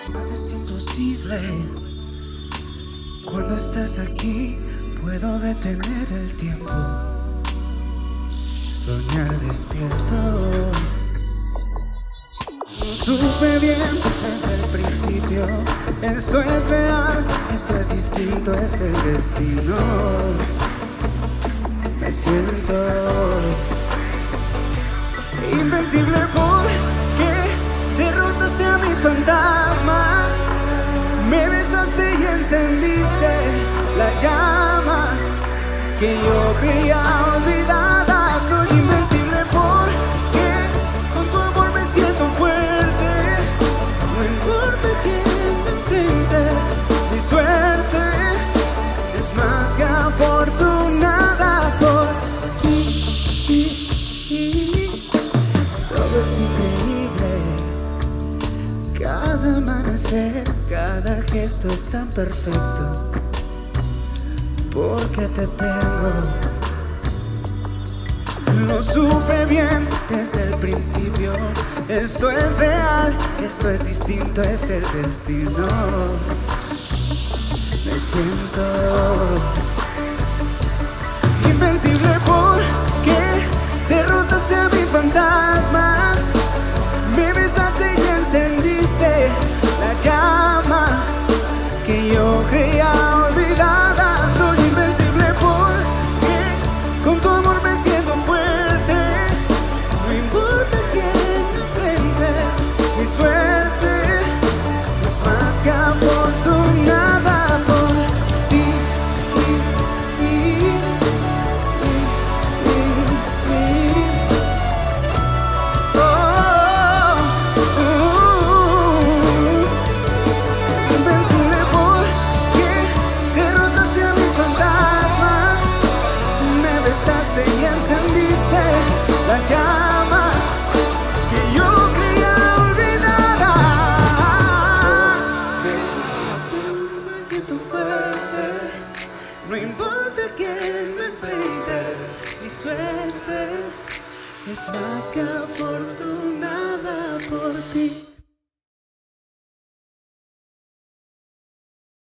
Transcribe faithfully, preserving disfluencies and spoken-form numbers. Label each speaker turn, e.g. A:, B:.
A: Nada es imposible. Cuando estás aquí, puedo detener el tiempo. Soñar despierto. No supe bien desde el principio. Esto es real, esto es distinto, es el destino. Me siento invencible porque derrotaste a mis fantasmas. Me besaste y encendiste la llama que yo creía olvidada. Soy invencible porque con tu amor me siento fuerte. No importa quién me enfrente, mi suerte es más que afortunada por ti. Todo es increíble. Cada amanecer, cada gesto es tan perfecto, porque te tengo. Lo supe bien desde el principio. Esto es real, esto es distinto, es el destino. Me siento invencible porque derrotaste a mis fantasmas. Me besaste y encendiste la llama que yo creía olvidada. Soy invencible porque con tu amor me siento fuerte. No importa quién me enfrente, mi suerte es más que afortunada por ti. Y encendiste la llama que yo creía olvidada. Me siento fuerte, no importa quién me enfrente, mi suerte es más que afortunada por ti.